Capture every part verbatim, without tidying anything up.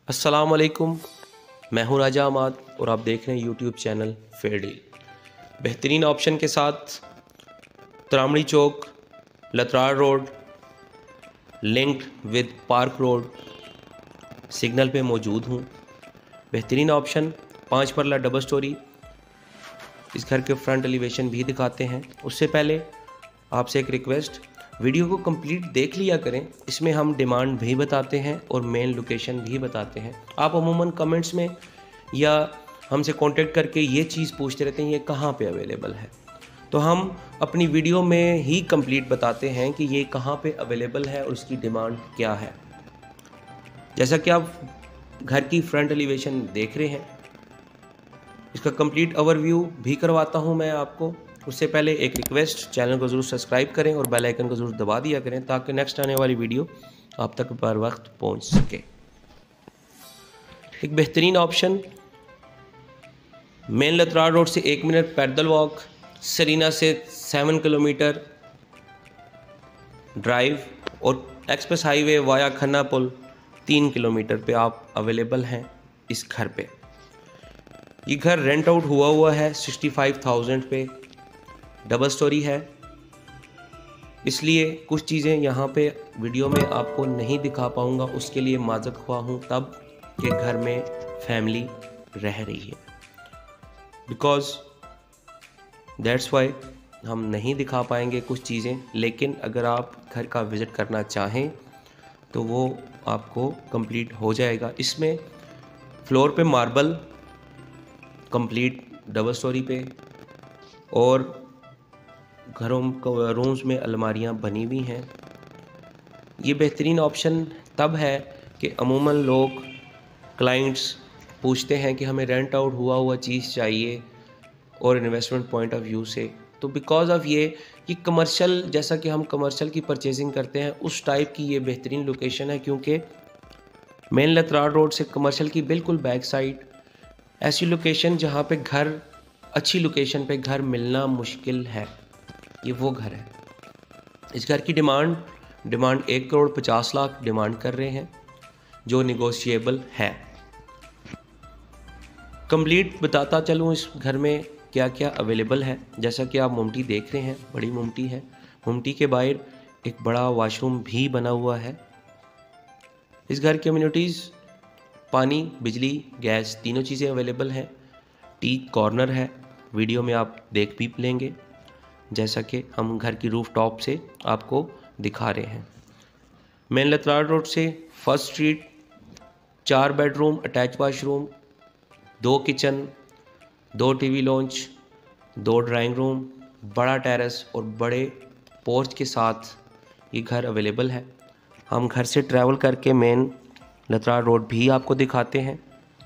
अस्सलाम वालेकुम, मैं हूं राजा अमाद और आप देख रहे हैं यूट्यूब चैनल फेयर डील। बेहतरीन ऑप्शन के साथ Tramri Chowk, Lehtrar road, linked with park road signal पे मौजूद हूं। बेहतरीन ऑप्शन, पाँच परला डबल स्टोरी। इस घर के फ्रंट एलिवेशन भी दिखाते हैं। उससे पहले आपसे एक रिक्वेस्ट, वीडियो को कंप्लीट देख लिया करें। इसमें हम डिमांड भी बताते हैं और मेन लोकेशन भी बताते हैं। आप अमूमन कमेंट्स में या हमसे कांटेक्ट करके ये चीज़ पूछते रहते हैं ये कहाँ पे अवेलेबल है, तो हम अपनी वीडियो में ही कंप्लीट बताते हैं कि ये कहाँ पे अवेलेबल है और उसकी डिमांड क्या है। जैसा कि आप घर की फ्रंट एलिवेशन देख रहे हैं, इसका कंप्लीट ओवरव्यू भी करवाता हूँ मैं आपको। उससे पहले एक रिक्वेस्ट, चैनल को ज़रूर सब्सक्राइब करें और बेल आइकन को ज़रूर दबा दिया करें ताकि नेक्स्ट आने वाली वीडियो आप तक बर वक्त पहुंच सके। एक बेहतरीन ऑप्शन, मेन लतरार रोड से एक मिनट पैदल वॉक, सरीना से सेवन किलोमीटर ड्राइव और express highway via Khanna Pul तीन किलोमीटर पे आप अवेलेबल हैं इस घर पे। ये घर रेंट आउट हुआ हुआ है सिक्सटी फाइव थाउजेंड पे, डबल स्टोरी है, इसलिए कुछ चीज़ें यहाँ पे वीडियो में आपको नहीं दिखा पाऊँगा, उसके लिए माजरत ख्वाह हूँ। तब के घर में फैमिली रह रही है, बिकॉज दैट्स वाई हम नहीं दिखा पाएंगे कुछ चीज़ें। लेकिन अगर आप घर का विज़िट करना चाहें तो वो आपको कंप्लीट हो जाएगा। इसमें फ्लोर पे मार्बल कंप्लीट डबल स्टोरी पे और घरों रूम्स में अलमारियां बनी हुई हैं। ये बेहतरीन ऑप्शन तब है कि अमूमन लोग क्लाइंट्स पूछते हैं कि हमें रेंट आउट हुआ हुआ चीज़ चाहिए और इन्वेस्टमेंट पॉइंट ऑफ व्यू से, तो बिकॉज ऑफ ये ये कमर्शियल, जैसा कि हम कमर्शियल की परचेजिंग करते हैं उस टाइप की ये बेहतरीन लोकेशन है। क्योंकि मेन लतरार रोड से कमर्शियल की बिल्कुल बैक साइड ऐसी लोकेशन जहाँ पे घर, अच्छी लोकेशन पे घर मिलना मुश्किल है, ये वो घर है। इस घर की डिमांड डिमांड एक करोड़ पचास लाख डिमांड कर रहे हैं, जो निगोशिएबल है। कंप्लीट बताता चलूँ इस घर में क्या क्या अवेलेबल है। जैसा कि आप मुमटी देख रहे हैं, बड़ी मुमटी है। मुमटी के बाहर एक बड़ा वॉशरूम भी बना हुआ है। इस घर की अम्यूनिटीज़ पानी, बिजली, गैस तीनों चीज़ें अवेलेबल हैं। टी कॉर्नर है, वीडियो में आप देख भी लेंगे, जैसा कि हम घर की रूफ टॉप से आपको दिखा रहे हैं। मेन लतरार रोड से फर्स्ट स्ट्रीट, चार बेडरूम, अटैच वाशरूम, दो किचन, दो टीवी लॉन्च, दो ड्राइंग रूम, बड़ा टेरेस और बड़े पोर्च के साथ ये घर अवेलेबल है। हम घर से ट्रैवल करके मेन लतरार रोड भी आपको दिखाते हैं।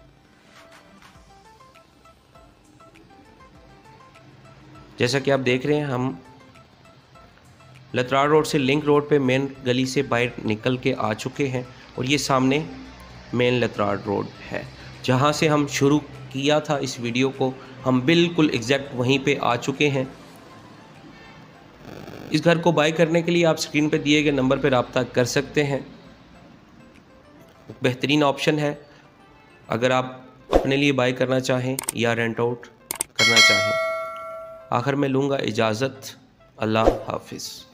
जैसा कि आप देख रहे हैं, हम लतरार रोड से लिंक रोड पे मेन गली से बाहर निकल के आ चुके हैं और ये सामने मेन लतरार रोड है। जहां से हम शुरू किया था इस वीडियो को, हम बिल्कुल एग्जैक्ट वहीं पे आ चुके हैं। इस घर को बाय करने के लिए आप स्क्रीन पे दिए गए नंबर पे रब्ता कर सकते हैं। बेहतरीन ऑप्शन है अगर आप अपने लिए बाय करना चाहें या रेंट आउट करना चाहें। आखिर में लूँगा इजाज़त। अल्लाह हाफिज़।